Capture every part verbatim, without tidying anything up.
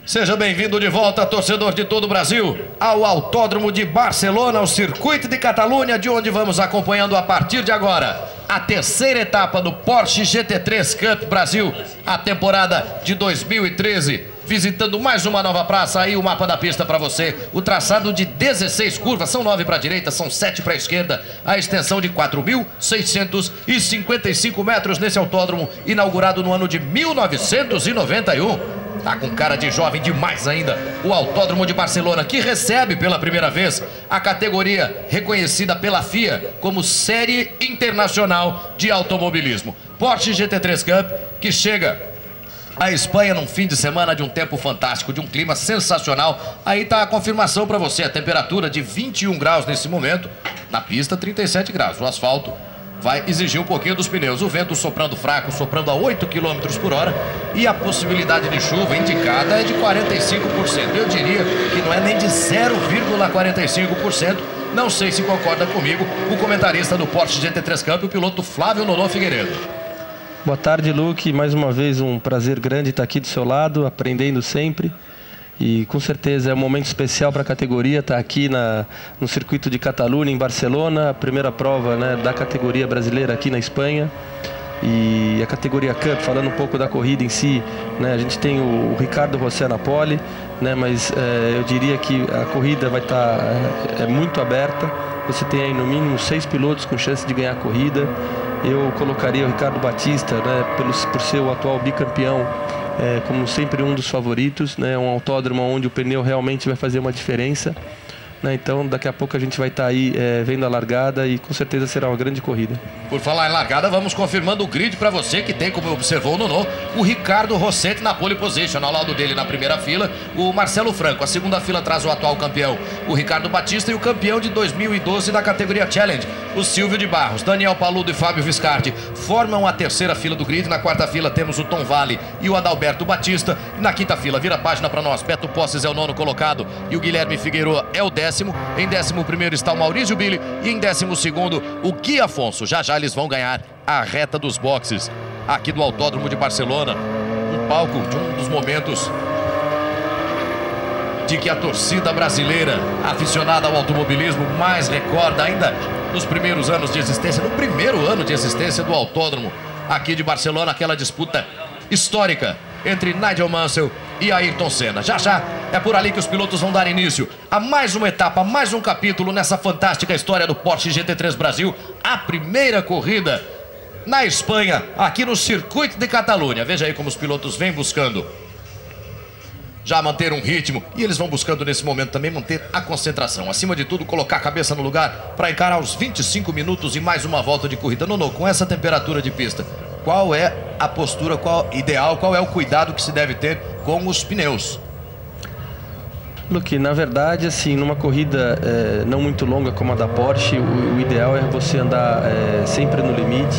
Seja bem-vindo de volta, torcedor de todo o Brasil, ao Autódromo de Barcelona, o Circuito de Catalunha, de onde vamos acompanhando a partir de agora a terceira etapa do Porsche G T três Cup Brasil, a temporada de dois mil e treze. Visitando mais uma nova praça, aí o mapa da pista para você. O traçado de dezesseis curvas, são nove para a direita, são sete para a esquerda. A extensão de quatro mil seiscentos e cinquenta e cinco metros nesse autódromo, inaugurado no ano de mil novecentos e noventa e um. Tá com cara de jovem demais ainda. O Autódromo de Barcelona, que recebe pela primeira vez a categoria reconhecida pela F I A como Série Internacional de Automobilismo. Porsche G T três Cup, que chega a Espanha num fim de semana de um tempo fantástico, de um clima sensacional. Aí tá a confirmação para você, a temperatura de vinte e um graus nesse momento, na pista trinta e sete graus. O asfalto vai exigir um pouquinho dos pneus. O vento soprando fraco, soprando a oito quilômetros por hora, e a possibilidade de chuva indicada é de quarenta e cinco por cento. Eu diria que não é nem de zero vírgula quarenta e cinco por cento. Não sei se concorda comigo o comentarista do Porsche G T três Cup, o piloto Flávio Nonô Figueiredo. Boa tarde, Luke. Mais uma vez um prazer grande estar aqui do seu lado, aprendendo sempre. E com certeza é um momento especial para a categoria estar aqui na, no circuito de Catalunha, em Barcelona, a primeira prova, né, da categoria brasileira aqui na Espanha. E a categoria Cup, falando um pouco da corrida em si, né, a gente tem o Ricardo José na pole, né, mas é, eu diria que a corrida vai estar é, é muito aberta. Você tem aí no mínimo seis pilotos com chance de ganhar a corrida. Eu colocaria o Ricardo Batista, né, pelo, por ser o atual bicampeão, é, como sempre um dos favoritos, né, um autódromo onde o pneu realmente vai fazer uma diferença. Né, então daqui a pouco a gente vai estar aí é, vendo a largada e com certeza será uma grande corrida. Por falar em largada, vamos confirmando o grid para você que tem, como observou o Nonô, o Ricardo Rossetti na pole position, ao lado dele na primeira fila, o Marcelo Franco. A segunda fila traz o atual campeão, o Ricardo Batista, e o campeão de dois mil e doze da categoria Challenge, o Silvio de Barros. Daniel Paludo e Fábio Viscardi formam a terceira fila do grid. Na quarta fila temos o Tom Vale e o Adalberto Batista. E na quinta fila, vira a página para nós, Beto Posses é o nono colocado e o Guilherme Figueiredo é o décimo. Em décimo primeiro está o Maurício Billy e em décimo segundo o Gui Afonso. Já já eles vão ganhar a reta dos boxes aqui do Autódromo de Barcelona. Um palco de um dos momentos de que a torcida brasileira, aficionada ao automobilismo, mais recorda ainda nos primeiros anos de existência, no primeiro ano de existência do Autódromo aqui de Barcelona, aquela disputa histórica entre Nigel Mansell e Ayrton Senna. Já já é por ali que os pilotos vão dar início a mais uma etapa, mais um capítulo nessa fantástica história do Porsche G T três Brasil. A primeira corrida na Espanha, aqui no Circuito de Catalunha. Veja aí como os pilotos vêm buscando já manter um ritmo, e eles vão buscando nesse momento também manter a concentração. Acima de tudo, colocar a cabeça no lugar para encarar os vinte e cinco minutos e mais uma volta de corrida. Nonô, com essa temperatura de pista, qual é a postura qual, ideal, qual é o cuidado que se deve ter com os pneus? Luke, na verdade, assim, numa corrida é, não muito longa como a da Porsche, o, o ideal é você andar é, sempre no limite,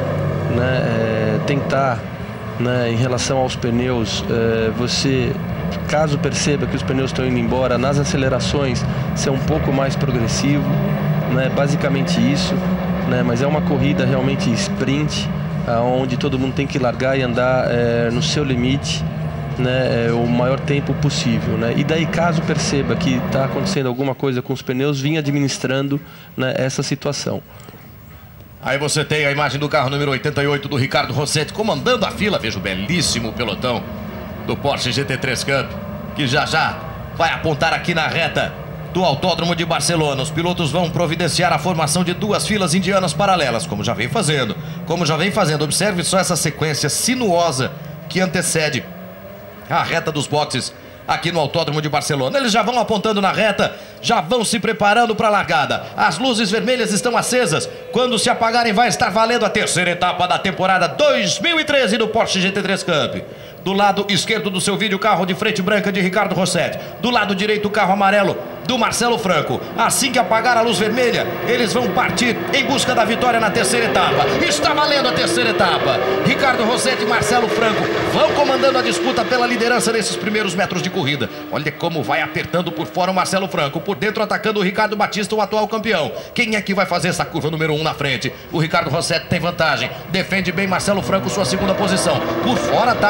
né, é, tentar, né, em relação aos pneus, é, você, caso perceba que os pneus estão indo embora, nas acelerações ser um pouco mais progressivo, né, basicamente isso, né, mas é uma corrida realmente sprint, onde todo mundo tem que largar e andar é, no seu limite, né, é, o maior tempo possível, né? E daí, caso perceba que está acontecendo alguma coisa com os pneus, vim administrando, né, essa situação. Aí você tem a imagem do carro número oitenta e oito do Ricardo Rossetti comandando a fila. Veja o belíssimo pelotão do Porsche G T três Cup, que já já vai apontar aqui na reta do Autódromo de Barcelona. Os pilotos vão providenciar a formação de duas filas indianas paralelas, como já vem fazendo. Como já vem fazendo. Observe só essa sequência sinuosa que antecede a reta dos boxes aqui no Autódromo de Barcelona. Eles já vão apontando na reta, já vão se preparando para a largada. As luzes vermelhas estão acesas. Quando se apagarem, vai estar valendo a terceira etapa da temporada dois mil e treze do Porsche G T três Cup. Do lado esquerdo do seu vídeo, o carro de frente branca de Ricardo Rossetti. Do lado direito, o carro amarelo do Marcelo Franco. Assim que apagar a luz vermelha, eles vão partir em busca da vitória na terceira etapa. Está valendo a terceira etapa. Ricardo Rossetti e Marcelo Franco vão comandando a disputa pela liderança nesses primeiros metros de corrida. Olha como vai apertando por fora o Marcelo Franco. Por dentro atacando o Ricardo Batista, o atual campeão. Quem é que vai fazer essa curva número um na frente? O Ricardo Rossetti tem vantagem. Defende bem Marcelo Franco sua segunda posição. Por fora ataca o Silvio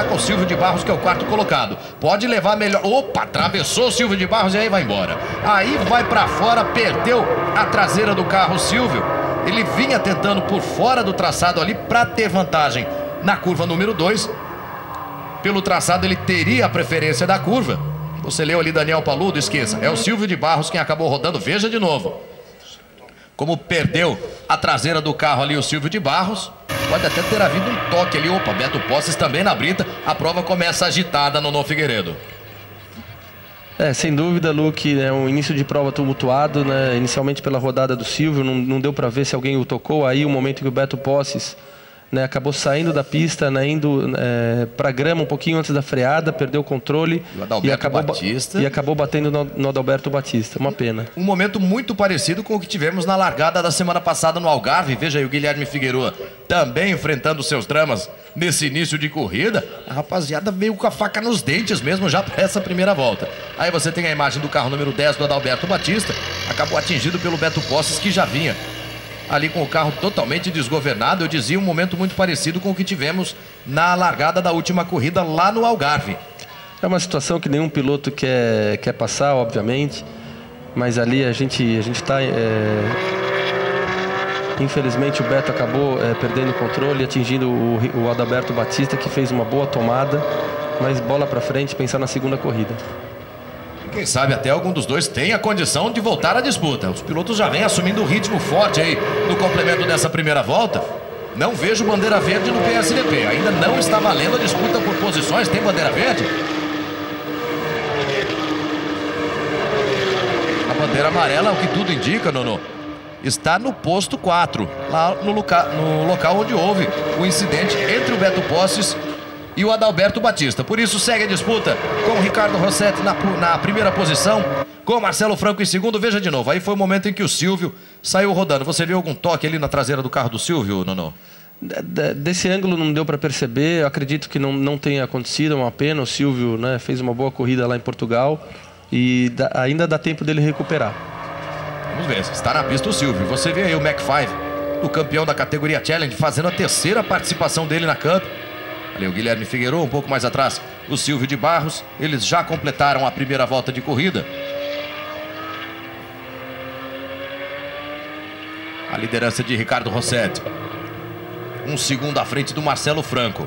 Silvio de Barros, que é o quarto colocado. Pode levar melhor. Opa, atravessou o Silvio de Barros e aí vai embora. Aí vai pra fora, perdeu a traseira do carro, Silvio. Ele vinha tentando por fora do traçado ali pra ter vantagem na curva número dois. Pelo traçado ele teria a preferência da curva. Você leu ali Daniel Paludo, esqueça. É o Silvio de Barros quem acabou rodando. Veja de novo. Como perdeu a traseira do carro ali o Silvio de Barros. Pode até ter havido um toque ali. Opa, Beto Posses também na brita. A prova começa agitada no Nono Figueiredo. É, sem dúvida, Luke, é um início de prova tumultuado, né? Inicialmente pela rodada do Silvio, não, não deu para ver se alguém o tocou. Aí o momento que o Beto Posses, né, acabou saindo da pista, né, indo é, para a grama um pouquinho antes da freada, perdeu o controle e, e, acabou, Batista. e acabou batendo no, no Adalberto Batista. Uma pena. Um momento muito parecido com o que tivemos na largada da semana passada no Algarve. Veja aí o Guilherme Figueroa também enfrentando seus dramas nesse início de corrida. A rapaziada veio com a faca nos dentes mesmo já para essa primeira volta. Aí você tem a imagem do carro número dez do Adalberto Batista. Acabou atingido pelo Beto Posses, que já vinha ali com o carro totalmente desgovernado. Eu dizia, um momento muito parecido com o que tivemos na largada da última corrida lá no Algarve. É uma situação que nenhum piloto quer, quer passar, obviamente, mas ali a gente a gente está... É... Infelizmente o Beto acabou é, perdendo o controle, atingindo o, o Adalberto Batista, que fez uma boa tomada, mas bola para frente, pensar na segunda corrida. Quem sabe até algum dos dois tem a condição de voltar à disputa. Os pilotos já vêm assumindo um ritmo forte aí no complemento dessa primeira volta. Não vejo bandeira verde no P S D P. Ainda não está valendo a disputa por posições. Tem bandeira verde? A bandeira amarela, o que tudo indica, Nono, está no posto quatro, lá no, loca no local onde houve o incidente entre o Beto Posses e o Adalberto Batista. Por isso segue a disputa com o Ricardo Rossetti na, na primeira posição, com o Marcelo Franco em segundo. Veja de novo, aí foi o momento em que o Silvio saiu rodando. Você viu algum toque ali na traseira do carro do Silvio, Nono? Desse ângulo não deu para perceber. Eu acredito que não, não tenha acontecido, é uma pena. O Silvio, né, fez uma boa corrida lá em Portugal e dá, ainda dá tempo dele recuperar. Vamos ver, está na pista o Silvio. Você vê aí o Mac cinco, o campeão da categoria Challenge, fazendo a terceira participação dele na Cup. Ali o Guilherme Figueroa, um pouco mais atrás, o Silvio de Barros. Eles já completaram a primeira volta de corrida. A liderança de Ricardo Rossetti. Um segundo à frente do Marcelo Franco.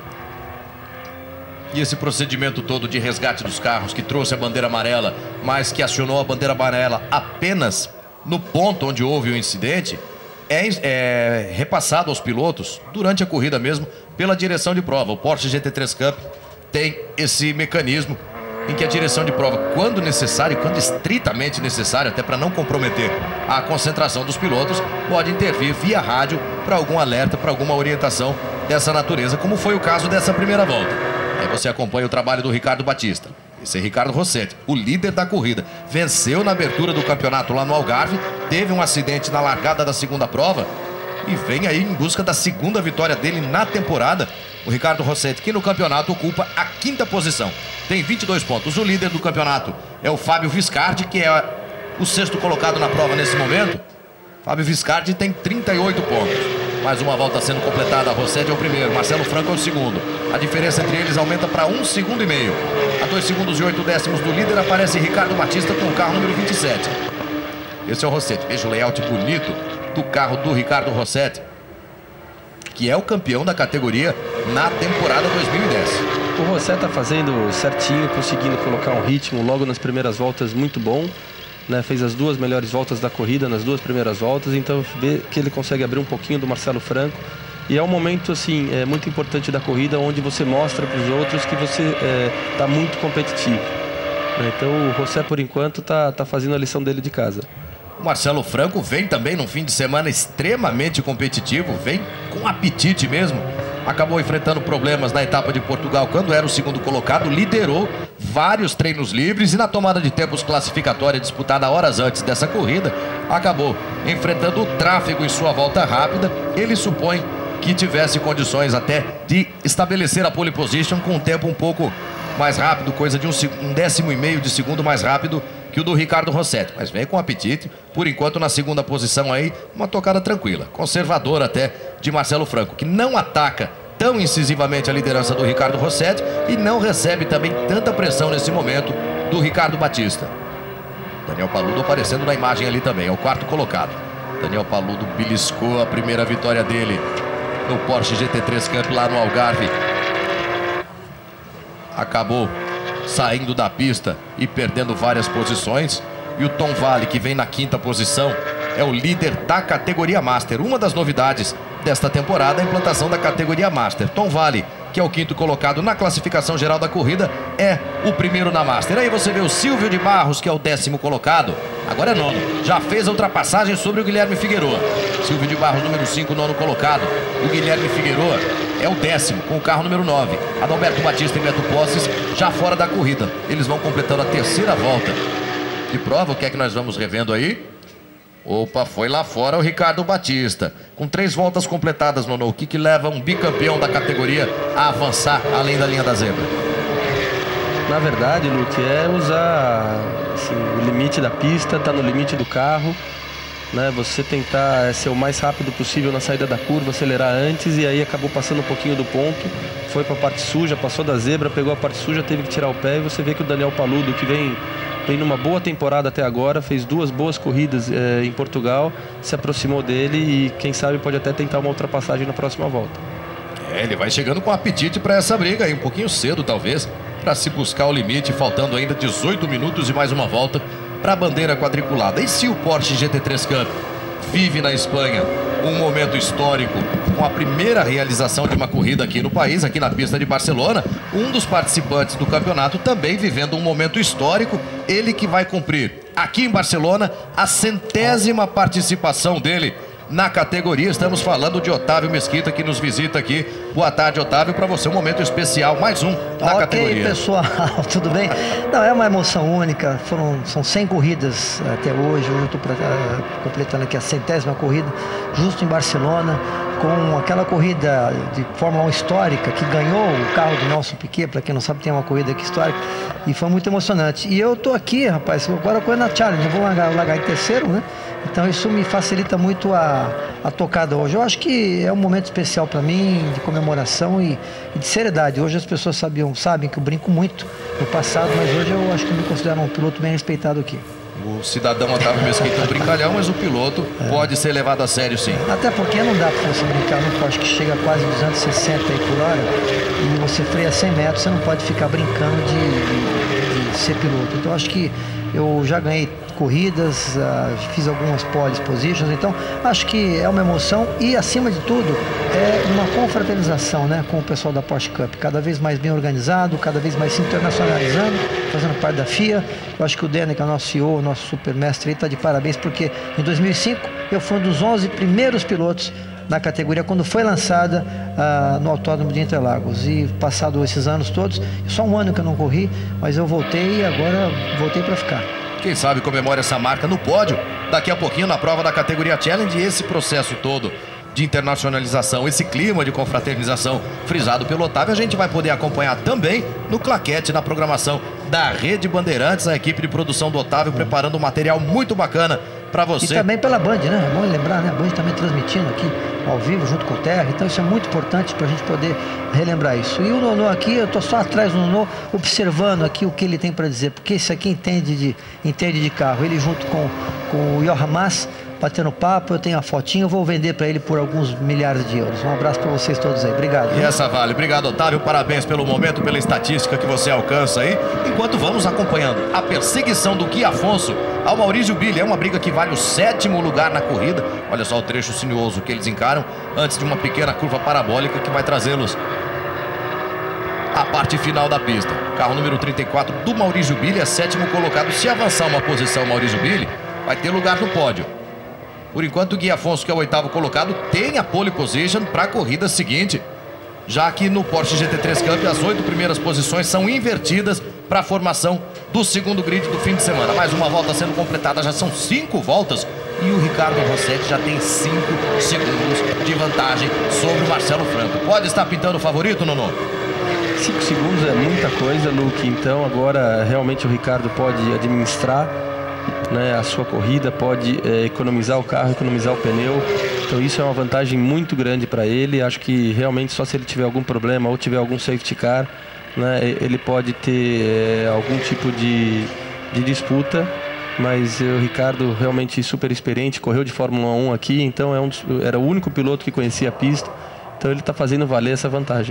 E esse procedimento todo de resgate dos carros, que trouxe a bandeira amarela, mas que acionou a bandeira amarela apenas no ponto onde houve o incidente, é, é repassado aos pilotos durante a corrida mesmo pela direção de prova. O Porsche G T três Cup tem esse mecanismo em que a direção de prova, quando necessário, quando estritamente necessário, até para não comprometer a concentração dos pilotos, pode intervir via rádio para algum alerta, para alguma orientação dessa natureza, como foi o caso dessa primeira volta. Aí você acompanha o trabalho do Ricardo Batista. Esse é Ricardo Rossetti, o líder da corrida. Venceu na abertura do campeonato lá no Algarve, teve um acidente na largada da segunda prova e vem aí em busca da segunda vitória dele na temporada. O Ricardo Rossetti, que no campeonato ocupa a quinta posição, tem vinte e dois pontos. O líder do campeonato é o Fábio Viscardi, que é o sexto colocado na prova nesse momento. Fábio Viscardi tem trinta e oito pontos. Mais uma volta sendo completada. Rossetti é o primeiro, Marcelo Franco é o segundo. A diferença entre eles aumenta para um segundo e meio. A dois segundos e oito décimos do líder aparece Ricardo Batista com o carro número vinte e sete. Esse é o Rossetti. Veja o layout bonito do carro do Ricardo Rossetti, que é o campeão da categoria na temporada dois mil e dez. O Rossetti está fazendo certinho, conseguindo colocar um ritmo logo nas primeiras voltas muito bom. Né, fez as duas melhores voltas da corrida nas duas primeiras voltas, então vê que ele consegue abrir um pouquinho do Marcelo Franco. E é um momento assim, é, muito importante da corrida, onde você mostra para os outros que você está é, muito competitivo. Né, então o Rossetti, por enquanto, está tá fazendo a lição dele de casa. O Marcelo Franco vem também num fim de semana extremamente competitivo, vem com apetite mesmo. Acabou enfrentando problemas na etapa de Portugal quando era o segundo colocado, liderou vários treinos livres e na tomada de tempos classificatória disputada horas antes dessa corrida, acabou enfrentando o tráfego em sua volta rápida. Ele supõe que tivesse condições até de estabelecer a pole position com um tempo um pouco mais rápido, coisa de um, um décimo e meio de segundo mais rápido que o do Ricardo Rossetti, mas vem com apetite, por enquanto na segunda posição aí, uma tocada tranquila, conservadora até de Marcelo Franco, que não ataca tão incisivamente a liderança do Ricardo Rossetti e não recebe também tanta pressão nesse momento do Ricardo Batista. Daniel Paludo aparecendo na imagem ali também, é o quarto colocado. Daniel Paludo beliscou a primeira vitória dele no Porsche G T três Cup lá no Algarve. Acabou saindo da pista e perdendo várias posições. E o Tom Vale, que vem na quinta posição, é o líder da categoria Master. Uma das novidades desta temporada é a implantação da categoria Master. Tom Vale, que é o quinto colocado na classificação geral da corrida, é o primeiro na Master. Aí você vê o Silvio de Barros, que é o décimo colocado, agora é nono. Já fez a ultrapassagem sobre o Guilherme Figueroa. Silvio de Barros, número cinco, nono colocado. O Guilherme Figueroa é o décimo, com o carro número nove. Adalberto Batista e Beto Posses já fora da corrida. Eles vão completando a terceira volta de prova. O que é que nós vamos revendo aí? Opa, foi lá fora o Ricardo Batista. Com três voltas completadas, Nono, o que que leva um bicampeão da categoria a avançar além da linha da zebra? Na verdade, Luke, é usar assim, o limite da pista, tá no limite do carro, né? Você tentar ser o mais rápido possível na saída da curva, acelerar antes, e aí acabou passando um pouquinho do ponto, foi para a parte suja, passou da zebra, pegou a parte suja, teve que tirar o pé, e você vê que o Daniel Paludo, que vem Vem numa boa temporada até agora, fez duas boas corridas é, em Portugal, se aproximou dele e quem sabe pode até tentar uma ultrapassagem na próxima volta. É, ele vai chegando com apetite para essa briga aí, um pouquinho cedo talvez, para se buscar o limite, faltando ainda dezoito minutos e mais uma volta para a bandeira quadriculada. E se o Porsche G T três Cup vive na Espanha um momento histórico com a primeira realização de uma corrida aqui no país, aqui na pista de Barcelona, um dos participantes do campeonato também vivendo um momento histórico, ele que vai cumprir aqui em Barcelona a centésima participação dele na categoria. Estamos falando de Otávio Mesquita, que nos visita aqui. Boa tarde, Otávio, para você um momento especial, mais um na okay, categoria. Ok, pessoal, tudo bem? Não, é uma emoção única, foram, são cem corridas até hoje, hoje eu estou uh, completando aqui a centésima corrida, justo em Barcelona, com aquela corrida de Fórmula um histórica, que ganhou o carro do Nelson Piquet, para quem não sabe, tem uma corrida aqui histórica, e foi muito emocionante. E eu estou aqui, rapaz, agora correndo na Challenge, eu vou largar, largar em terceiro, né? Então isso me facilita muito a, a tocada hoje. Eu acho que é um momento especial para mim, de comemoração e, e de seriedade. Hoje as pessoas sabiam, sabem que eu brinco muito no passado, mas hoje eu acho que me considero um piloto bem respeitado aqui. O cidadão Otávio Mesquita é um brincalhão, mas o piloto é. pode ser levado a sério, sim. Até porque não dá para você brincar no Porsche que chega a quase duzentos e sessenta aí por hora e você freia cem metros, você não pode ficar brincando de, de, de ser piloto. Então acho que eu já ganhei corridas, uh, fiz algumas pole positions, então acho que é uma emoção e, acima de tudo, é uma confraternização, né, com o pessoal da Porsche Cup, cada vez mais bem organizado, cada vez mais se internacionalizando, fazendo parte da F I A. Eu acho que o Denner, que é o nosso C E O, o nosso supermestre, está de parabéns, porque em dois mil e cinco eu fui um dos onze primeiros pilotos na categoria quando foi lançada uh, no Autódromo de Interlagos. E passado esses anos todos, só um ano que eu não corri, mas eu voltei e agora voltei para ficar. Quem sabe comemora essa marca no pódio daqui a pouquinho na prova da categoria Challenge. E esse processo todo de internacionalização, esse clima de confraternização frisado pelo Otávio, a gente vai poder acompanhar também no claquete, na programação da Rede Bandeirantes, a equipe de produção do Otávio preparando um material muito bacana para você. E também pela Band, né? É bom lembrar, né? A Band também transmitindo aqui ao vivo junto com o Terra, então isso é muito importante para a gente poder relembrar isso. E o Nono aqui, eu tô só atrás do Nono, observando aqui o que ele tem para dizer, porque esse aqui entende de, entende de carro. Ele junto com, com o Johan Mas, batendo papo, eu tenho a fotinha, eu vou vender para ele por alguns milhares de euros. Um abraço para vocês todos aí, obrigado. E essa vale, obrigado, Otávio, parabéns pelo momento, pela estatística que você alcança aí, enquanto vamos acompanhando a perseguição do Gui Afonso ao Maurício Billy. É uma briga que vale o sétimo lugar na corrida. Olha só o trecho sinuoso que eles encaram antes de uma pequena curva parabólica que vai trazê-los à parte final da pista. Carro número trinta e quatro do Maurício Billy é sétimo colocado. Se avançar uma posição o Maurício Billy, vai ter lugar no pódio. Por enquanto, o Gui Afonso, que é o oitavo colocado, tem a pole position para a corrida seguinte, já que no Porsche G T três Cup as oito primeiras posições são invertidas para a formação do segundo grid do fim de semana. Mais uma volta sendo completada, já são cinco voltas e o Ricardo Rossetti já tem cinco segundos de vantagem sobre o Marcelo Franco. Pode estar pintando o favorito, Nono? Cinco segundos é muita coisa, Luke, então agora realmente o Ricardo pode administrar, né, a sua corrida, pode é, economizar o carro, economizar o pneu, Então isso é uma vantagem muito grande para ele. Acho que realmente só se ele tiver algum problema ou tiver algum safety car, né, ele pode ter é, algum tipo de, de disputa. Mas o Ricardo realmente super experiente, correu de Fórmula um aqui, então é um dos, era o único piloto que conhecia a pista. Então ele está fazendo valer essa vantagem.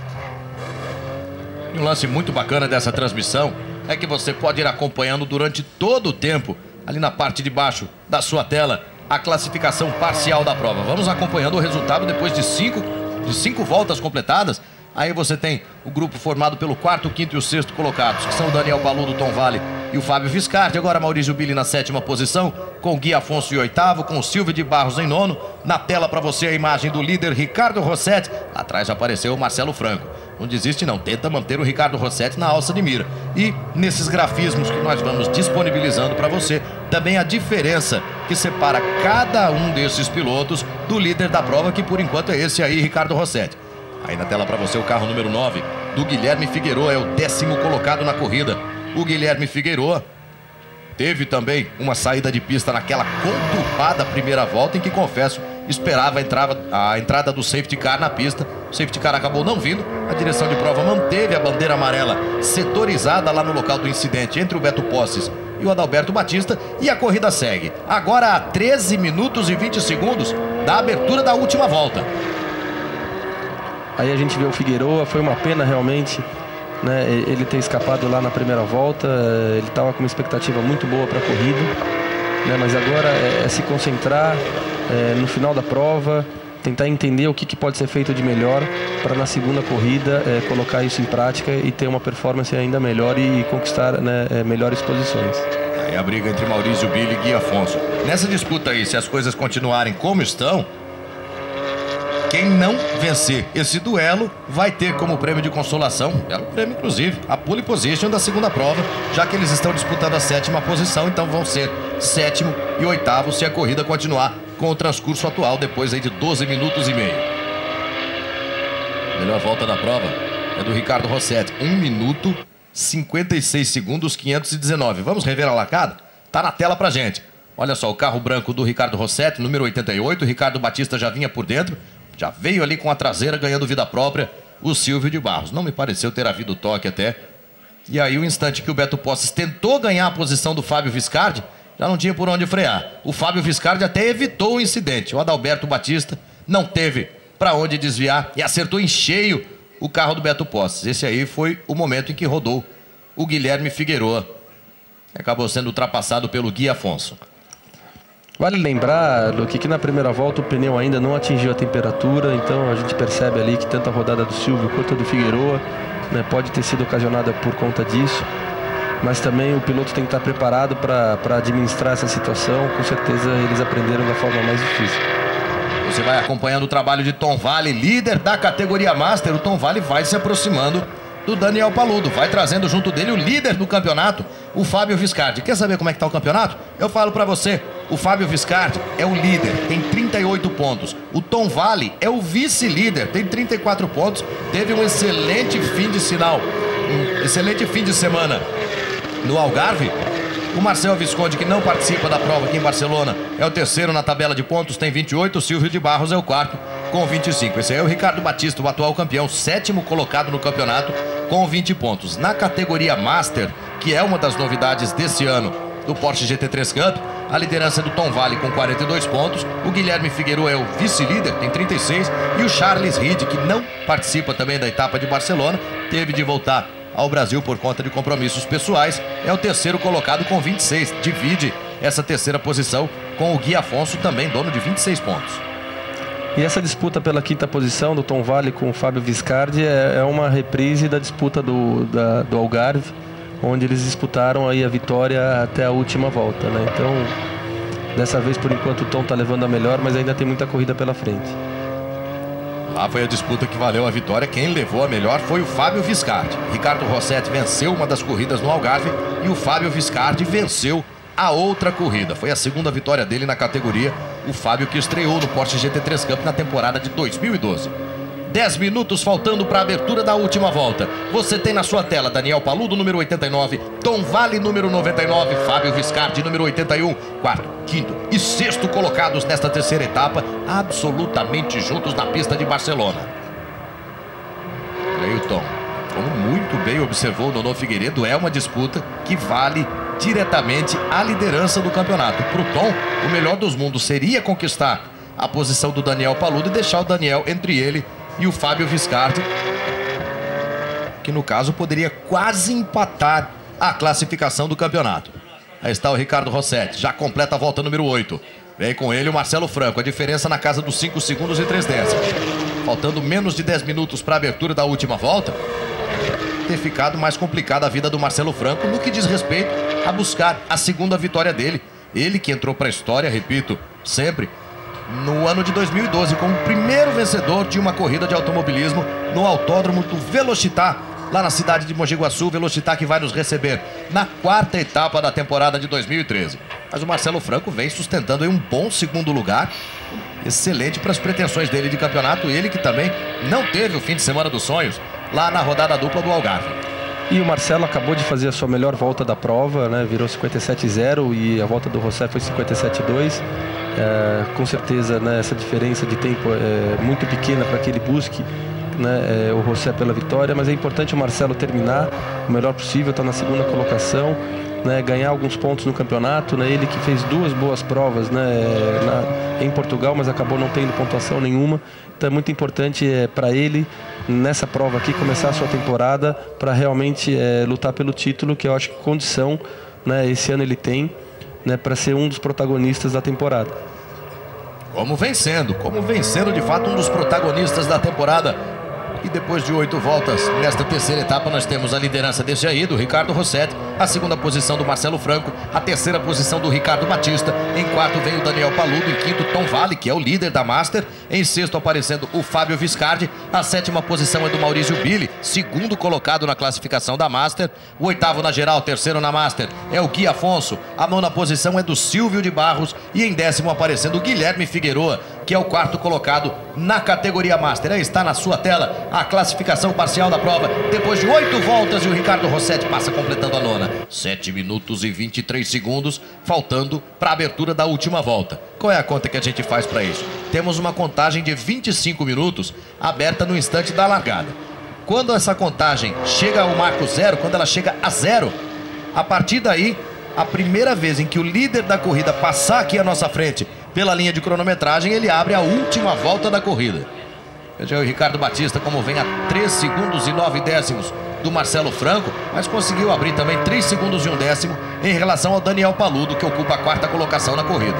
Um lance muito bacana dessa transmissão é que você pode ir acompanhando durante todo o tempo, ali na parte de baixo da sua tela, a classificação parcial da prova. Vamos acompanhando o resultado depois de cinco, de cinco voltas completadas. Aí você tem o grupo formado pelo quarto, o quinto e o sexto colocados, que são o Daniel Paludo, Tom Vale e o Fábio Viscardi. Agora Maurício Billy na sétima posição, com o Gui Afonso em oitavo, com o Silvio de Barros em nono. Na tela para você a imagem do líder Ricardo Rossetti. Lá atrás apareceu o Marcelo Franco. Não desiste não, tenta manter o Ricardo Rossetti na alça de mira. E nesses grafismos que nós vamos disponibilizando para você, também a diferença que separa cada um desses pilotos do líder da prova, que por enquanto é esse aí, Ricardo Rossetti. Aí na tela para você o carro número nove do Guilherme Figueroa, é o décimo colocado na corrida. O Guilherme Figueroa teve também uma saída de pista naquela conturbada primeira volta, em que, confesso, esperava a entrada, a entrada do safety car na pista. O safety car acabou não vindo. A direção de prova manteve a bandeira amarela setorizada lá no local do incidente entre o Beto Posses e o Adalberto Batista, e a corrida segue. Agora a treze minutos e vinte segundos da abertura da última volta. Aí a gente vê o Figueroa, foi uma pena realmente, né, ele ter escapado lá na primeira volta. Ele estava com uma expectativa muito boa para a corrida, né, mas agora é, é se concentrar é, no final da prova, tentar entender o que, que pode ser feito de melhor para na segunda corrida é, colocar isso em prática e ter uma performance ainda melhor e, e conquistar, né, é, melhores posições. Aí a briga entre Maurício Billy e Gui Afonso. Nessa disputa aí, se as coisas continuarem como estão, quem não vencer esse duelo vai ter como prêmio de consolação, belo prêmio inclusive, a pole position da segunda prova, já que eles estão disputando a sétima posição, então vão ser sétimo e oitavo se a corrida continuar com o transcurso atual, depois aí de doze minutos e meio. Melhor volta da prova é do Ricardo Rossetti, um minuto, cinquenta e seis segundos, quinhentos e dezenove. Vamos rever a lacada? Tá na tela pra gente. Olha só, o carro branco do Ricardo Rossetti, número oitenta e oito, Ricardo Batista já vinha por dentro. Já veio ali com a traseira ganhando vida própria o Silvio de Barros. Não me pareceu ter havido toque até. E aí o instante que o Beto Posses tentou ganhar a posição do Fábio Viscardi, já não tinha por onde frear. O Fábio Viscardi até evitou o incidente. O Adalberto Batista não teve para onde desviar e acertou em cheio o carro do Beto Posses. Esse aí foi o momento em que rodou o Guilherme Figueroa. Acabou sendo ultrapassado pelo Gui Afonso. Vale lembrar, Luque, que na primeira volta o pneu ainda não atingiu a temperatura, então a gente percebe ali que tanto a rodada do Silvio quanto a do Figueroa, né, pode ter sido ocasionada por conta disso, mas também o piloto tem que estar preparado para administrar essa situação. Com certeza eles aprenderam da forma mais difícil. Você vai acompanhando o trabalho de Tom Vale, líder da categoria Master. O Tom Vale vai se aproximando do Daniel Paludo, vai trazendo junto dele o líder do campeonato, o Fábio Viscardi. Quer saber como é que tá o campeonato? Eu falo para você, o Fábio Viscardi é o líder, tem trinta e oito pontos. O Tom Vale é o vice-líder, tem trinta e quatro pontos. Teve um excelente fim de sinal, um excelente fim de semana no Algarve. O Marcel Visconde, que não participa da prova aqui em Barcelona, é o terceiro na tabela de pontos, tem vinte e oito. O Silvio de Barros é o quarto, com vinte e cinco. Esse aí é o Ricardo Batista, o atual campeão, sétimo colocado no campeonato, com vinte pontos. Na categoria Master, que é uma das novidades desse ano do Porsche G T três Cup, a liderança é do Tom Vale com quarenta e dois pontos. O Guilherme Figueroa é o vice-líder, tem trinta e seis. E o Charles Reed, que não participa também da etapa de Barcelona, teve de voltar ao Brasil por conta de compromissos pessoais, é o terceiro colocado com vinte e seis. Divide essa terceira posição com o Gui Afonso, também dono de vinte e seis pontos. E essa disputa pela quinta posição do Tom Vale com o Fábio Viscardi é, é uma reprise da disputa do, da, do Algarve, onde eles disputaram aí a vitória até a última volta, né? Então, dessa vez, por enquanto, o Tom está levando a melhor, mas ainda tem muita corrida pela frente. Lá foi a disputa que valeu a vitória. Quem levou a melhor foi o Fábio Viscardi. Ricardo Rossetti venceu uma das corridas no Algarve e o Fábio Viscardi venceu a outra corrida. Foi a segunda vitória dele na categoria. O Fábio, que estreou no Porsche G T três Cup na temporada de dois mil e doze. dez minutos faltando para a abertura da última volta. Você tem na sua tela Daniel Paludo, número oitenta e nove, Tom Vale, número noventa e nove, Fábio Viscardi, número oitenta e um, quarto, quinto e sexto colocados nesta terceira etapa, absolutamente juntos na pista de Barcelona. Olha aí o Tom. Como muito bem observou o Nono Figueiredo, é uma disputa que vale diretamente a liderança do campeonato. Para o Tom, o melhor dos mundos seria conquistar a posição do Daniel Paludo e deixar o Daniel entre ele e o Fábio Viscardi, que no caso poderia quase empatar a classificação do campeonato. Aí está o Ricardo Rossetti, já completa a volta número oito. Vem com ele o Marcelo Franco, a diferença na casa dos cinco segundos e três décimos. Faltando menos de dez minutos para a abertura da última volta, ter ficado mais complicada a vida do Marcelo Franco no que diz respeito a buscar a segunda vitória dele. Ele que entrou para a história, repito, sempre, no ano de dois mil e doze, como primeiro vencedor de uma corrida de automobilismo no autódromo do Velocitar, lá na cidade de Mogi Guaçu. Velocitar que vai nos receber na quarta etapa da temporada de dois mil e treze. Mas o Marcelo Franco vem sustentando aí um bom segundo lugar, excelente para as pretensões dele de campeonato. Ele que também não teve o fim de semana dos sonhos lá na rodada dupla do Algarve. E o Marcelo acabou de fazer a sua melhor volta da prova, né? Virou cinquenta e sete zero e a volta do José foi cinquenta e sete dois. É, com certeza, né, essa diferença de tempo é muito pequena para que ele busque, né, é, o José pela vitória, mas é importante o Marcelo terminar o melhor possível, está na segunda colocação, né, ganhar alguns pontos no campeonato, né, ele que fez duas boas provas, né, na, em Portugal, mas acabou não tendo pontuação nenhuma. Então é muito importante é, para ele, nessa prova aqui, começar a sua temporada para realmente é, lutar pelo título, que eu acho que condição, né, esse ano ele tem, né, para ser um dos protagonistas da temporada. Como vencendo, como vencendo de fato um dos protagonistas da temporada. E depois de oito voltas, nesta terceira etapa, nós temos a liderança desse aí, do Ricardo Rossetti, a segunda posição do Marcelo Franco, a terceira posição do Ricardo Batista, em quarto vem o Daniel Paludo, em quinto Tom Vale, que é o líder da Master, em sexto aparecendo o Fábio Viscardi, a sétima posição é do Maurício Billy, segundo colocado na classificação da Master, o oitavo na geral, terceiro na Master é o Gui Afonso, a nona posição é do Silvio de Barros e em décimo aparecendo o Guilherme Figueroa, que é o quarto colocado na categoria Master. Aí está na sua tela a classificação parcial da prova, depois de oito voltas, e o Ricardo Rossetti passa completando a nona. sete minutos e vinte e três segundos, faltando para a abertura da última volta. Qual é a conta que a gente faz para isso? Temos uma contagem de vinte e cinco minutos aberta no instante da largada. Quando essa contagem chega ao marco zero, quando ela chega a zero, a partir daí, a primeira vez em que o líder da corrida passar aqui à nossa frente pela linha de cronometragem, ele abre a última volta da corrida. Veja aí o Ricardo Batista como vem a três segundos e nove décimos do Marcelo Franco, mas conseguiu abrir também três segundos e um décimo em relação ao Daniel Paludo, que ocupa a quarta colocação na corrida.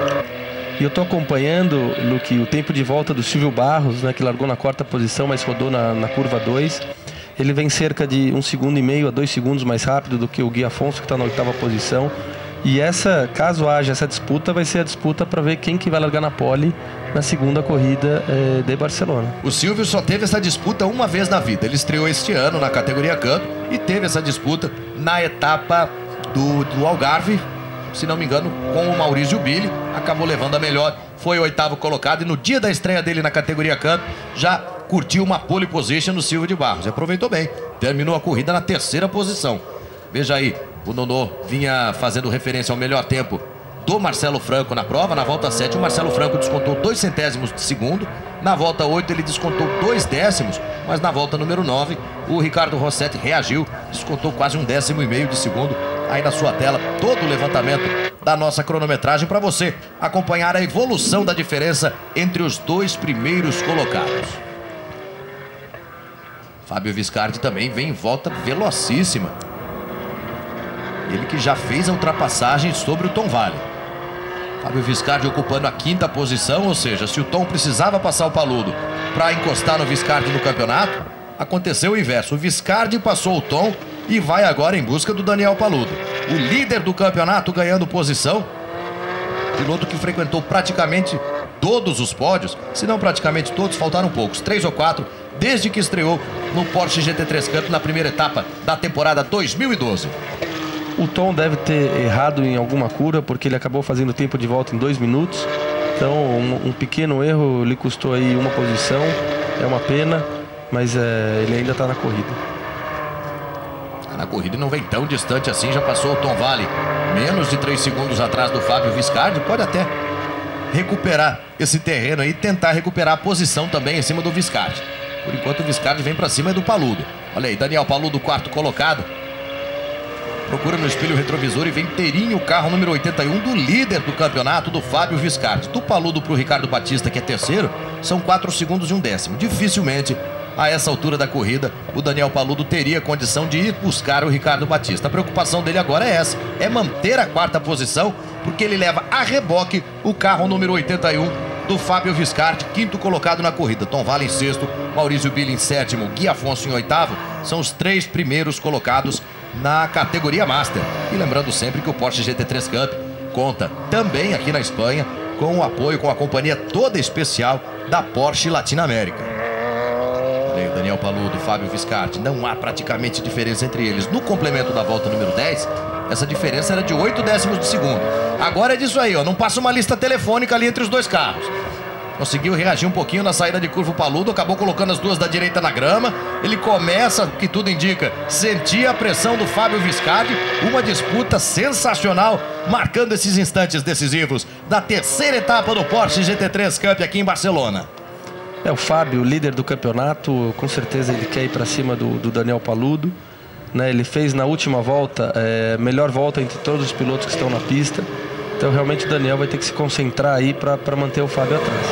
E eu estou acompanhando, Luque, o tempo de volta do Silvio Barros, né, que largou na quarta posição, mas rodou na, na curva dois. Ele vem cerca de um segundo e meio a dois segundos mais rápido do que o Gui Afonso, que está na oitava posição. E essa, caso haja essa disputa, vai ser a disputa para ver quem que vai largar na pole na segunda corrida eh, de Barcelona. O Silvio só teve essa disputa uma vez na vida. Ele estreou este ano na categoria Cup e teve essa disputa na etapa do, do Algarve, se não me engano, com o Maurício Billy. Acabou levando a melhor, foi o oitavo colocado e no dia da estreia dele na categoria Cup já curtiu uma pole position no Silvio de Barros. Aproveitou bem, terminou a corrida na terceira posição. Veja aí, o Nono vinha fazendo referência ao melhor tempo do Marcelo Franco na prova. Na volta sete, o Marcelo Franco descontou dois centésimos de segundo. Na volta oito, ele descontou dois décimos. Mas na volta número nove, o Ricardo Rossetti reagiu, descontou quase um décimo e meio de segundo. Aí na sua tela, todo o levantamento da nossa cronometragem para você acompanhar a evolução da diferença entre os dois primeiros colocados. Fábio Viscardi também vem em volta velocíssima. Ele que já fez a ultrapassagem sobre o Tom Vale. Fábio Viscardi ocupando a quinta posição, ou seja, se o Tom precisava passar o Paludo para encostar no Viscardi no campeonato, aconteceu o inverso. O Viscardi passou o Tom e vai agora em busca do Daniel Paludo. O líder do campeonato ganhando posição, piloto que frequentou praticamente todos os pódios, se não praticamente todos, faltaram poucos, três ou quatro, desde que estreou no Porsche G T três Cup na primeira etapa da temporada dois mil e doze. O Tom deve ter errado em alguma curva, porque ele acabou fazendo o tempo de volta em dois minutos. Então, um, um pequeno erro lhe custou aí uma posição. É uma pena, mas é, ele ainda está na corrida. Na corrida não vem tão distante assim, já passou o Tom Vale menos de três segundos atrás do Fábio Viscardi. Pode até recuperar esse terreno aí, tentar recuperar a posição também em cima do Viscardi. Por enquanto o Viscardi vem para cima do Paludo. Olha aí, Daniel Paludo, quarto colocado. Procura no espelho retrovisor e vem inteirinho o carro número oitenta e um do líder do campeonato, do Fábio Viscardi. Do Paludo para o Ricardo Batista, que é terceiro, são quatro segundos e um décimo. Dificilmente, a essa altura da corrida, o Daniel Paludo teria condição de ir buscar o Ricardo Batista. A preocupação dele agora é essa, é manter a quarta posição, porque ele leva a reboque o carro número oitenta e um do Fábio Viscardi, quinto colocado na corrida. Tom Vale em sexto, Maurício Billy em sétimo, Gui Afonso em oitavo. São os três primeiros colocados na categoria Master. E lembrando sempre que o Porsche G T três Cup conta também aqui na Espanha com o apoio, com a companhia toda especial da Porsche Latinoamérica. Olha aí o Daniel Paludo, Fábio Viscardi, não há praticamente diferença entre eles. No complemento da volta número dez, essa diferença era de oito décimos de segundo. Agora é disso aí, ó, não passa uma lista telefônica ali entre os dois carros. Conseguiu reagir um pouquinho na saída de curva o Paludo, acabou colocando as duas da direita na grama. Ele começa, o que tudo indica, sentir a pressão do Fábio Viscardi. Uma disputa sensacional, marcando esses instantes decisivos da terceira etapa do Porsche G T três Cup aqui em Barcelona. É o Fábio, líder do campeonato, com certeza ele quer ir para cima do, do Daniel Paludo. Né, ele fez na última volta, é, melhor volta entre todos os pilotos que estão na pista. Então realmente o Daniel vai ter que se concentrar aí para manter o Fábio atrás.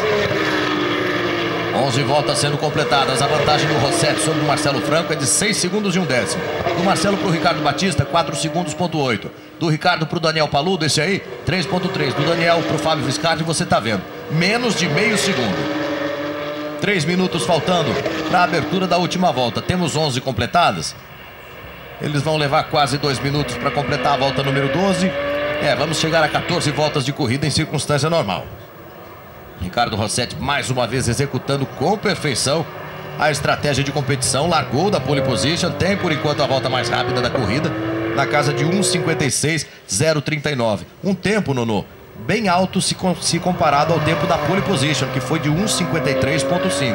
onze voltas sendo completadas. A vantagem do Rossetti sobre o Marcelo Franco é de seis segundos e um décimo. Do Marcelo para o Ricardo Batista, quatro segundos ponto oito. Do Ricardo para o Daniel Paludo, esse aí, três ponto três. Do Daniel para o Fábio Viscardi, você está vendo, menos de meio segundo. Três minutos faltando para a abertura da última volta. Temos onze completadas. Eles vão levar quase dois minutos para completar a volta número doze. É, vamos chegar a quatorze voltas de corrida em circunstância normal. Ricardo Rossetti mais uma vez executando com perfeição a estratégia de competição. Largou da pole position, tem por enquanto a volta mais rápida da corrida, na casa de um cinquenta e seis zero trinta e nove. Um tempo, Nono, bem alto se, se comparado ao tempo da pole position, que foi de um cinquenta e três ponto cinco.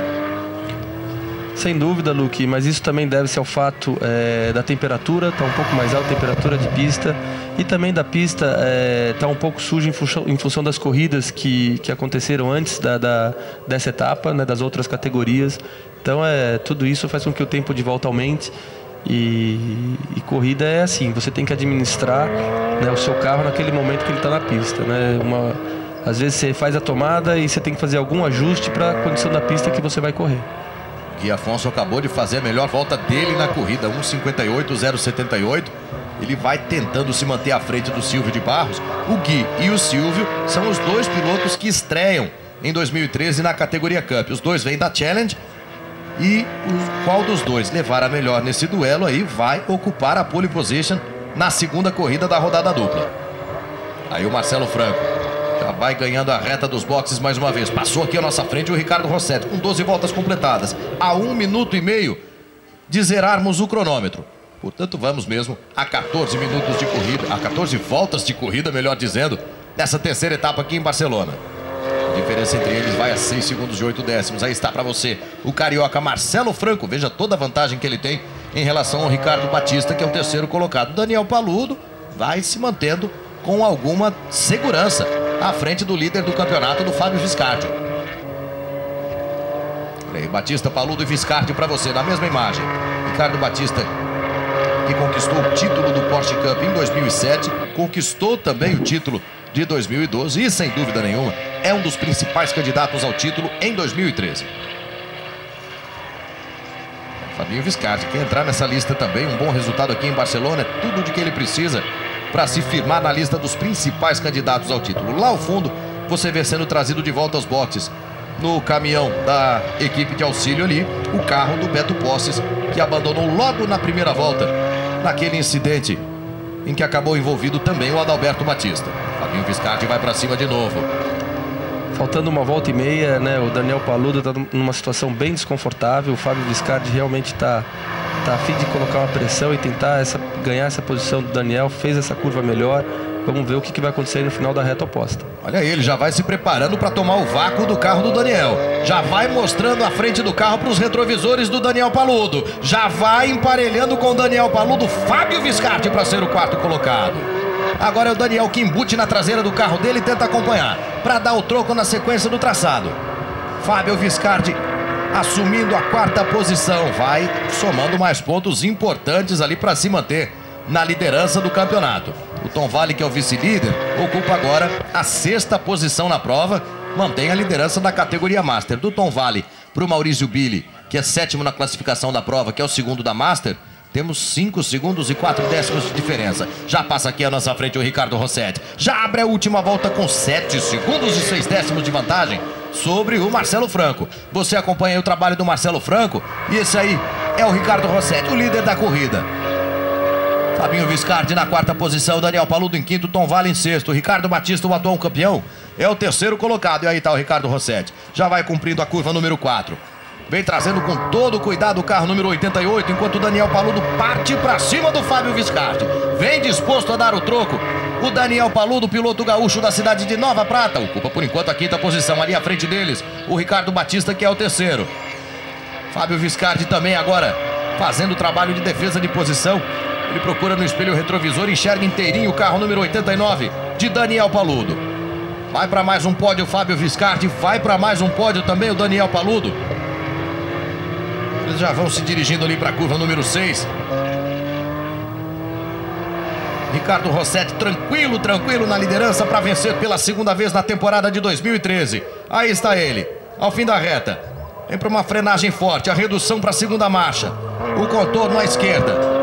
Sem dúvida, Luque, mas isso também deve-se ao fato é, da temperatura, está um pouco mais alta a temperatura de pista, e também da pista está é, um pouco suja em função, em função das corridas que, que aconteceram antes da, da, dessa etapa, né, das outras categorias. Então é, tudo isso faz com que o tempo de volta aumente, e, e corrida é assim, você tem que administrar, né, o seu carro naquele momento que ele está na pista. Né, uma, às vezes você faz a tomada e você tem que fazer algum ajuste para a condição da pista que você vai correr. Gui Afonso acabou de fazer a melhor volta dele na corrida, um cinquenta e oito zero setenta e oito. Ele vai tentando se manter à frente do Silvio de Barros. O Gui e o Silvio são os dois pilotos que estreiam em dois mil e treze na categoria Cup. Os dois vêm da Challenge, e o, qual dos dois levar a melhor nesse duelo aí vai ocupar a pole position na segunda corrida da rodada dupla. Aí o Marcelo Franco já vai ganhando a reta dos boxes mais uma vez. Passou aqui à nossa frente o Ricardo Rossetti com doze voltas completadas. A um minuto e meio de zerarmos o cronômetro. Portanto, vamos mesmo a quatorze minutos de corrida, a quatorze voltas de corrida, melhor dizendo, nessa terceira etapa aqui em Barcelona. A diferença entre eles vai a seis segundos e oito décimos. Aí está para você o carioca Marcelo Franco. Veja toda a vantagem que ele tem em relação ao Ricardo Batista, que é o terceiro colocado. Daniel Paludo vai se mantendo com alguma segurança à frente do líder do campeonato, do Fábio Viscardi. Aí, Batista, Paludo e Viscardi para você, na mesma imagem. Ricardo Batista, que conquistou o título do Porsche Cup em dois mil e sete, conquistou também o título de dois mil e doze e, sem dúvida nenhuma, é um dos principais candidatos ao título em dois mil e treze. Fabinho Viscardi quer entrar nessa lista também. Um bom resultado aqui em Barcelona é tudo de que ele precisa para se firmar na lista dos principais candidatos ao título. Lá ao fundo, você vê sendo trazido de volta aos boxes, no caminhão da equipe de auxílio ali, o carro do Beto Posses, que abandonou logo na primeira volta, naquele incidente em que acabou envolvido também o Adalberto Batista. Fabinho Viscardi vai para cima de novo. Faltando uma volta e meia, né, o Daniel Paludo está numa situação bem desconfortável. O Fábio Viscardi realmente está tá a fim de colocar uma pressão e tentar essa, ganhar essa posição do Daniel. Fez essa curva melhor, Vamos ver o que, que vai acontecer no final da reta oposta. Olha aí, ele já vai se preparando para tomar o vácuo do carro do Daniel. Já vai mostrando a frente do carro para os retrovisores do Daniel Paludo. Já vai emparelhando com o Daniel Paludo Fábio Viscardi para ser o quarto colocado. Agora é o Daniel que embute na traseira do carro dele e tenta acompanhar para dar o troco na sequência do traçado. Fábio Viscardi assumindo a quarta posição, vai somando mais pontos importantes ali para se manter na liderança do campeonato. O Tom Valle, que é o vice-líder, ocupa agora a sexta posição na prova, mantém a liderança da categoria Master. Do Tom Valle para o Maurício Billy, que é sétimo na classificação da prova, que é o segundo da Master, temos cinco segundos e quatro décimos de diferença. Já passa aqui à nossa frente o Ricardo Rossetti. Já abre a última volta com sete segundos e seis décimos de vantagem sobre o Marcelo Franco. Você acompanha o trabalho do Marcelo Franco e esse aí é o Ricardo Rossetti, o líder da corrida. Fabinho Viscardi na quarta posição, Daniel Paludo em quinto, Tom Valle em sexto. Ricardo Batista, o atual campeão, é o terceiro colocado. E aí está o Ricardo Rossetti. Já vai cumprindo a curva número quatro. Vem trazendo com todo cuidado o carro número oitenta e oito, enquanto o Daniel Paludo parte para cima do Fábio Viscardi. Vem disposto a dar o troco. O Daniel Paludo, piloto gaúcho da cidade de Nova Prata, ocupa por enquanto a quinta posição. Ali à frente deles, o Ricardo Batista, que é o terceiro. Fábio Viscardi também agora fazendo o trabalho de defesa de posição. Ele procura no espelho retrovisor e enxerga inteirinho o carro número oitenta e nove de Daniel Paludo. Vai para mais um pódio o Fábio Viscardi, vai para mais um pódio também o Daniel Paludo. Eles já vão se dirigindo ali para a curva número seis. Ricardo Rossetti tranquilo, tranquilo na liderança para vencer pela segunda vez na temporada de dois mil e treze. Aí está ele, ao fim da reta. Vem para uma frenagem forte, a redução para a segunda marcha. O contorno à esquerda.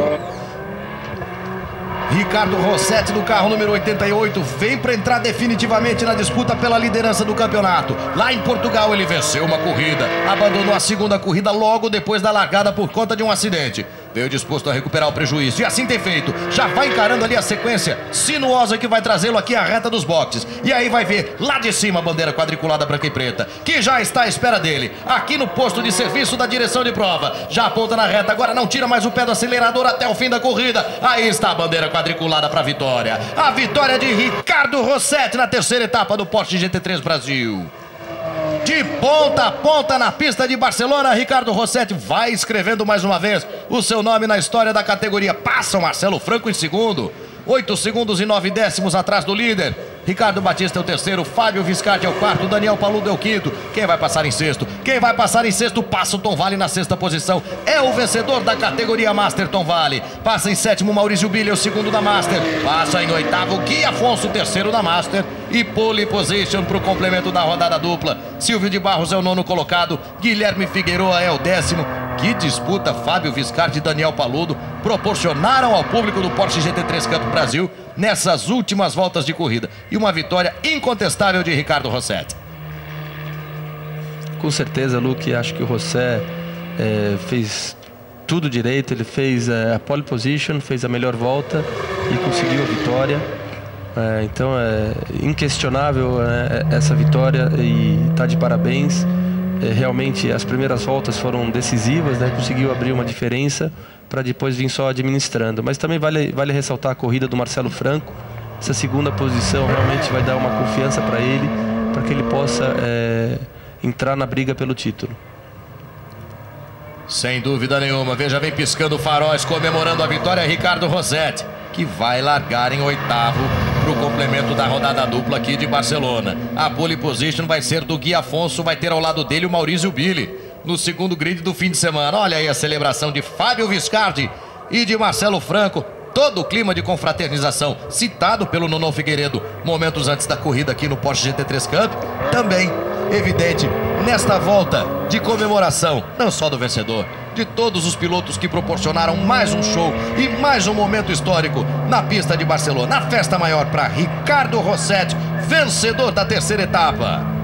Ricardo Rossetti do carro número oitenta e oito vem para entrar definitivamente na disputa pela liderança do campeonato. Lá em Portugal ele venceu uma corrida, abandonou a segunda corrida logo depois da largada por conta de um acidente. Veio disposto a recuperar o prejuízo e assim tem feito. Já vai encarando ali a sequência sinuosa que vai trazê-lo aqui à reta dos boxes. E aí vai ver lá de cima a bandeira quadriculada branca e preta, que já está à espera dele, aqui no posto de serviço da direção de prova. Já aponta na reta, agora não tira mais o pé do acelerador até o fim da corrida. Aí está a bandeira quadriculada para a vitória. A vitória de Ricardo Rossetti na terceira etapa do Porsche G T três Brasil. De ponta a ponta na pista de Barcelona, Ricardo Rossetti vai escrevendo mais uma vez o seu nome na história da categoria. Passa o Marcelo Franco em segundo, oito segundos e nove décimos atrás do líder. Ricardo Batista é o terceiro, Fábio Viscardi é o quarto, Daniel Paludo é o quinto. Quem vai passar em sexto? Quem vai passar em sexto? Passa o Tom Valle na sexta posição. É o vencedor da categoria Master, Tom Valle. Passa em sétimo, Maurício Billy, o segundo da Master. Passa em oitavo, Gui Afonso, o terceiro da Master. E pole position para o complemento da rodada dupla. Silvio de Barros é o nono colocado, Guilherme Figueroa é o décimo. Que disputa Fábio Viscardi e Daniel Paludo proporcionaram ao público do Porsche G T três Cup Brasil nessas últimas voltas de corrida. E uma vitória incontestável de Ricardo Rossetti. Com certeza, Luque, acho que o Rossetti é, fez tudo direito. Ele fez é, a pole position, fez a melhor volta e conseguiu a vitória. É, então é inquestionável é, essa vitória e está de parabéns. É, realmente as primeiras voltas foram decisivas, né? Conseguiu abrir uma diferença para depois vir só administrando. Mas também vale, vale ressaltar a corrida do Marcelo Franco. Essa segunda posição realmente vai dar uma confiança para ele, para que ele possa é, entrar na briga pelo título. Sem dúvida nenhuma. Veja, vem piscando faróis, comemorando a vitória, Ricardo Rossetti, que vai largar em oitavo para o complemento da rodada dupla aqui de Barcelona. A pole position vai ser do Gui Afonso, vai ter ao lado dele o Maurício Billy no segundo grid do fim de semana. Olha aí a celebração de Fábio Viscardi e de Marcelo Franco. Todo o clima de confraternização citado pelo Nuno Figueiredo momentos antes da corrida aqui no Porsche G T três Cup. Também evidente nesta volta de comemoração, não só do vencedor, de todos os pilotos que proporcionaram mais um show e mais um momento histórico na pista de Barcelona. A festa maior para Ricardo Rossetti, vencedor da terceira etapa.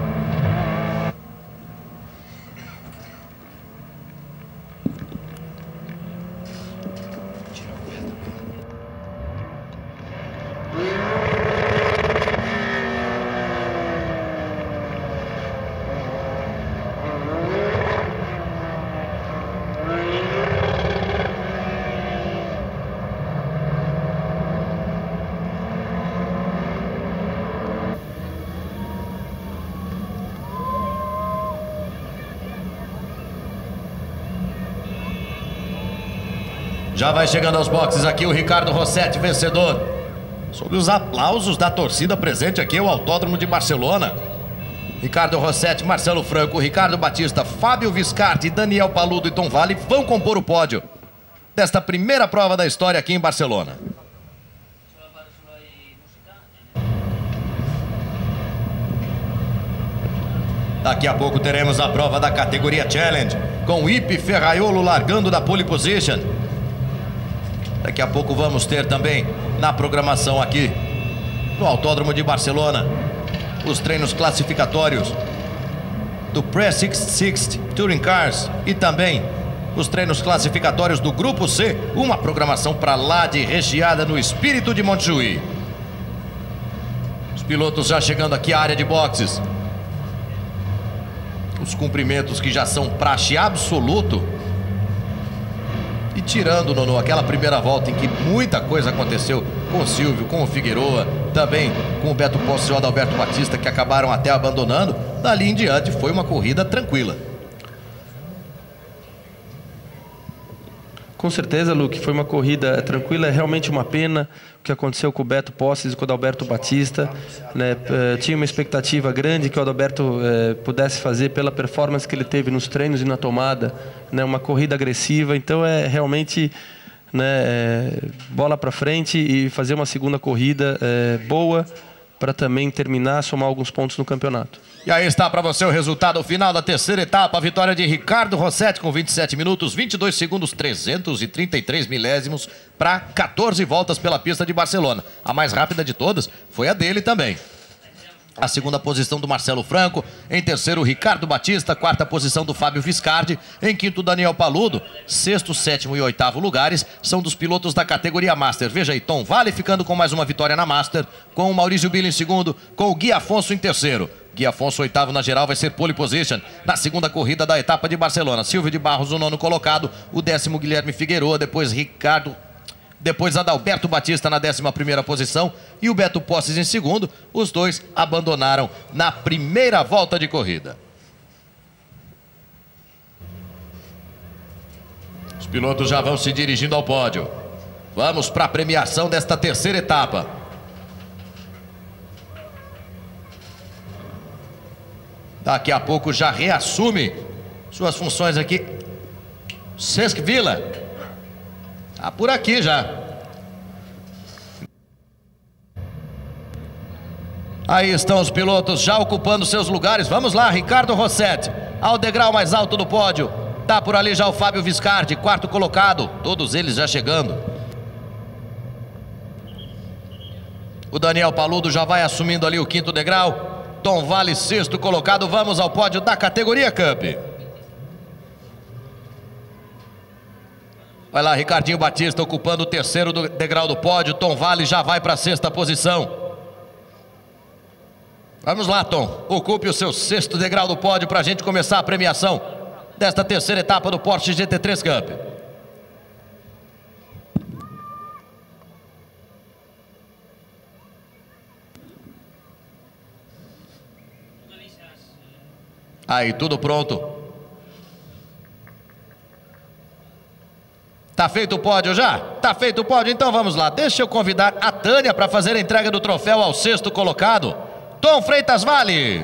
Já vai chegando aos boxes aqui o Ricardo Rossetti, vencedor. Sob os aplausos da torcida presente aqui, o Autódromo de Barcelona. Ricardo Rossetti, Marcelo Franco, Ricardo Batista, Fábio Viscardi, Daniel Paludo e Tom Vale vão compor o pódio desta primeira prova da história aqui em Barcelona. Daqui a pouco teremos a prova da categoria Challenge, com Ipe Ferraiolo largando da pole position. Daqui a pouco vamos ter também na programação aqui no Autódromo de Barcelona os treinos classificatórios do Press seiscentos e sessenta Touring Cars e também os treinos classificatórios do Grupo C, uma programação para lá de recheada no espírito de Montjuïc. Os pilotos já chegando aqui à área de boxes. Os cumprimentos que já são praxe absoluto. E tirando, Nono, aquela primeira volta em que muita coisa aconteceu com o Silvio, com o Figueroa, também com o Beto Posse e o Adalberto Batista, que acabaram até abandonando, dali em diante foi uma corrida tranquila. Com certeza, Luke, foi uma corrida tranquila. É realmente uma pena o que aconteceu com o Beto Posses e com o Adalberto Batista, né? Tinha uma expectativa grande que o Adalberto eh, pudesse fazer pela performance que ele teve nos treinos e na tomada, né? Uma corrida agressiva. Então é realmente, né, é, bola para frente e fazer uma segunda corrida é, boa para também terminar, somar alguns pontos no campeonato. E aí está para você o resultado final da terceira etapa, a vitória de Ricardo Rossetti com vinte e sete minutos, vinte e dois segundos, trezentos e trinta e três milésimos para quatorze voltas pela pista de Barcelona. A mais rápida de todas foi a dele também. A segunda posição do Marcelo Franco, em terceiro o Ricardo Batista, quarta posição do Fábio Viscardi, em quinto Daniel Paludo, sexto, sétimo e oitavo lugares são dos pilotos da categoria Master. Veja aí, Tom Vale ficando com mais uma vitória na Master, com o Maurício Billy em segundo, com o Gui Afonso em terceiro. Gui Afonso, oitavo na geral, vai ser pole position na segunda corrida da etapa de Barcelona. Silvio de Barros, o nono colocado, o décimo Guilherme Figueroa, depois Ricardo... Depois Adalberto Batista na décima primeira posição e o Beto Posses em segundo. Os dois abandonaram na primeira volta de corrida. Os pilotos já vão se dirigindo ao pódio. Vamos para a premiação desta terceira etapa. Daqui a pouco já reassume suas funções aqui Cesc Villa. Ah, por aqui já. Aí estão os pilotos já ocupando seus lugares. Vamos lá, Ricardo Rossetti ao degrau mais alto do pódio. Tá por ali já o Fábio Viscardi, quarto colocado. Todos eles já chegando. O Daniel Paludo já vai assumindo ali o quinto degrau. Tom Vale, sexto colocado. Vamos ao pódio da categoria Cup. Vai lá, Ricardinho Batista ocupando o terceiro do degrau do pódio. Tom Vale já vai para a sexta posição. Vamos lá, Tom. Ocupe o seu sexto degrau do pódio para a gente começar a premiação desta terceira etapa do Porsche G T três Cup. Aí, tudo pronto. Tá feito o pódio já? Tá feito o pódio, então vamos lá. Deixa eu convidar a Tânia para fazer a entrega do troféu ao sexto colocado, Tom Freitas Vale.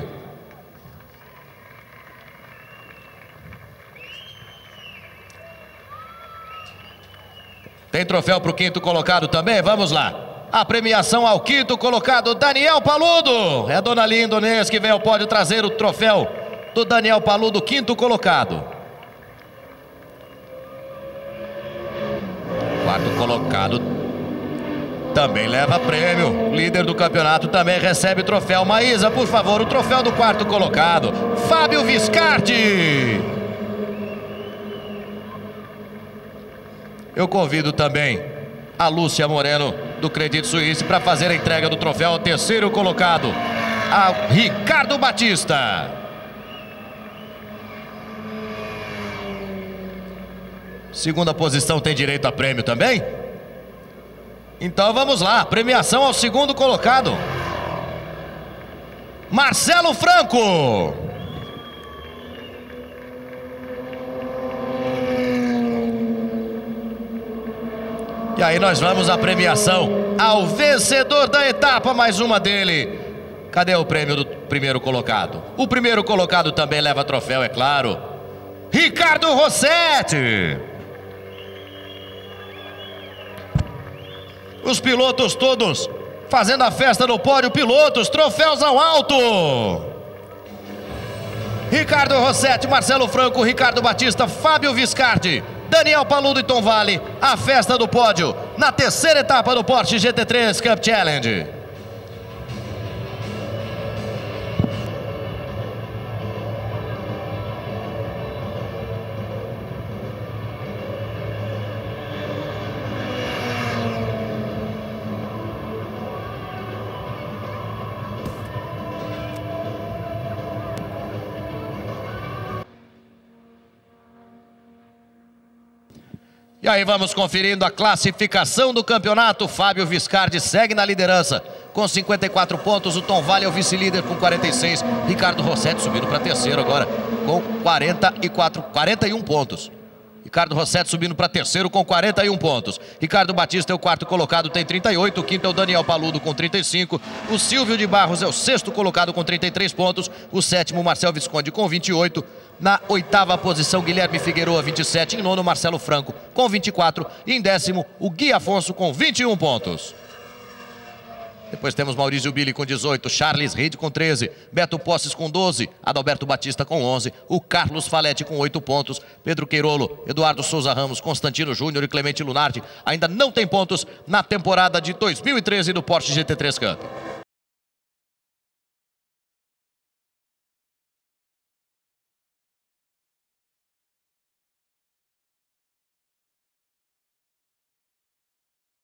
Tem troféu para o quinto colocado também? Vamos lá. A premiação ao quinto colocado, Daniel Paludo. É a dona Lia Indonês que vem ao pódio trazer o troféu do Daniel Paludo, quinto colocado. Quarto colocado também leva prêmio. Líder do campeonato também recebe o troféu. Maísa, por favor, o troféu do quarto colocado, Fábio Viscardi. Eu convido também a Lúcia Moreno do Credit Suisse para fazer a entrega do troféu ao terceiro colocado, a Ricardo Batista. Segunda posição tem direito a prêmio também? Então vamos lá, premiação ao segundo colocado, Marcelo Franco. E aí nós vamos à premiação ao vencedor da etapa, mais uma dele. Cadê o prêmio do primeiro colocado? O primeiro colocado também leva troféu, é claro. Ricardo Rossetti. Os pilotos todos fazendo a festa no pódio. Pilotos, troféus ao alto. Ricardo Rossetti, Marcelo Franco, Ricardo Batista, Fábio Viscardi, Daniel Paludo e Tom Vale. A festa do pódio na terceira etapa do Porsche G T três Cup Challenge. E aí vamos conferindo a classificação do campeonato. Fábio Viscardi segue na liderança com cinquenta e quatro pontos. O Tom Vale é o vice-líder com quarenta e seis. Ricardo Rossetti subindo para terceiro agora com quarenta e quatro, quarenta e um pontos. Ricardo Rossetti subindo para terceiro com quarenta e um pontos. Ricardo Batista é o quarto colocado, tem trinta e oito. O quinto é o Daniel Paludo com trinta e cinco. O Silvio de Barros é o sexto colocado com trinta e três pontos. O sétimo, Marcel Visconde com vinte e oito. Na oitava posição, Guilherme Figueroa, vinte e sete. Em nono, Marcelo Franco com vinte e quatro. E em décimo, o Gui Afonso com vinte e um pontos. Depois temos Maurício Billy com dezoito, Charles Reid com treze, Beto Posses com doze, Adalberto Batista com onze, o Carlos Faletti com oito pontos, Pedro Queirolo, Eduardo Souza Ramos, Constantino Júnior e Clemente Lunardi ainda não tem pontos na temporada de dois mil e treze do Porsche G T três Cup.